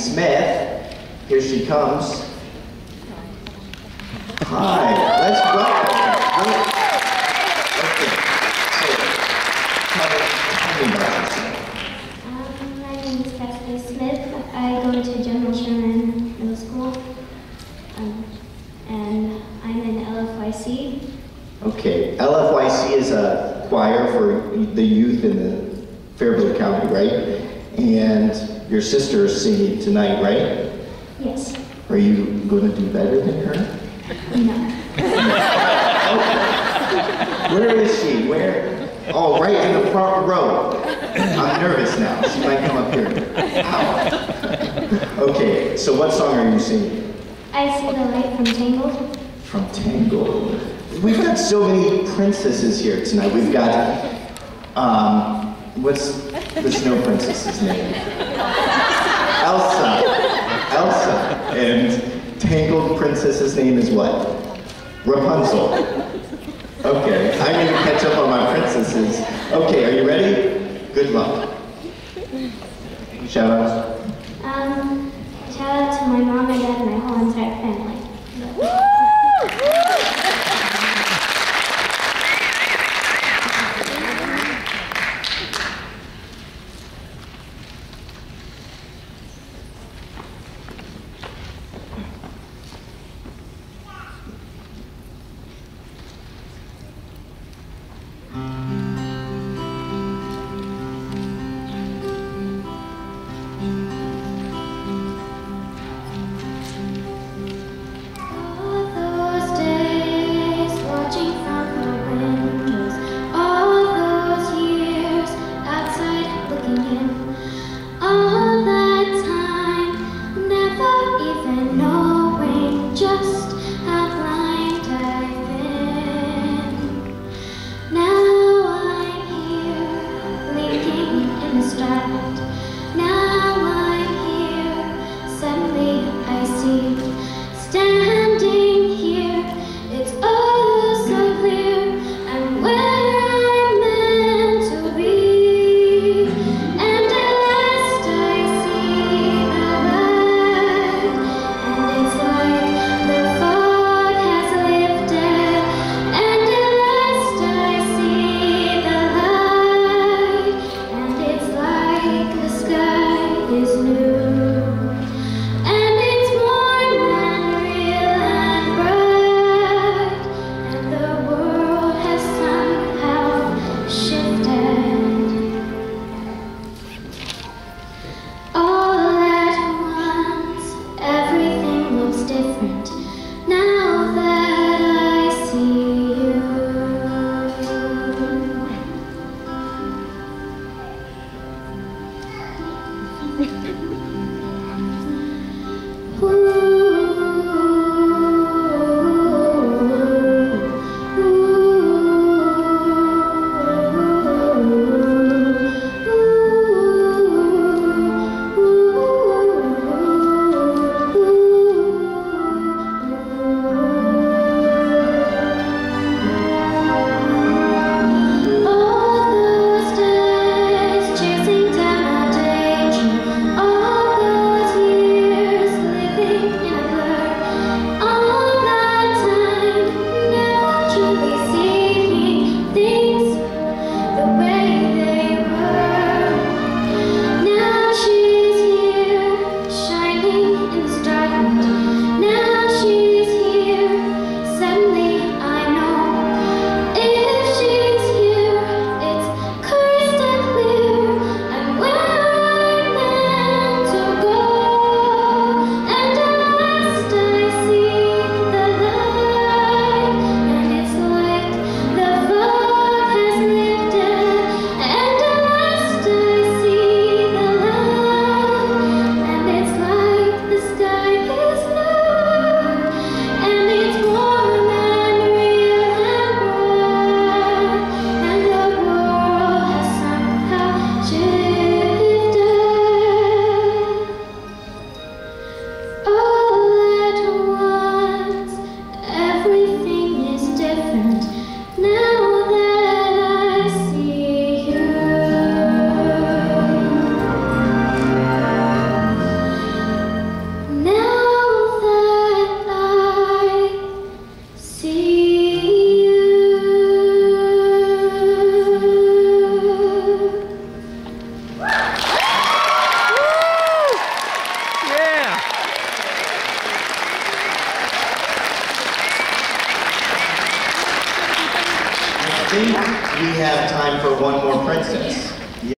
Smith. Here she comes. Hi, let's welcome her. Okay, so tell me about yourself. My name is Cassidy Smith. I go to General Sherman Middle School, and I'm in LFYC. Okay, LFYC is a choir for the youth in the Fairfield County, right? And your sister is singing tonight, right? Yes. Are you going to do better than her? No. Okay. Where is she? Where? Oh, right in the front row. I'm nervous now. She might come up here. Ow. Okay, so what song are you singing? I See the Light from Tangled. From Tangled. We've got so many princesses here tonight. We've got, what's the snow princess's name? Elsa. And Tangled princess's name is what? Rapunzel. Okay, I need to catch up on my princesses. Okay, are you ready? Good luck. Shout out. Shout out to my mom and dad and my whole entire family. think we have time for one more princess.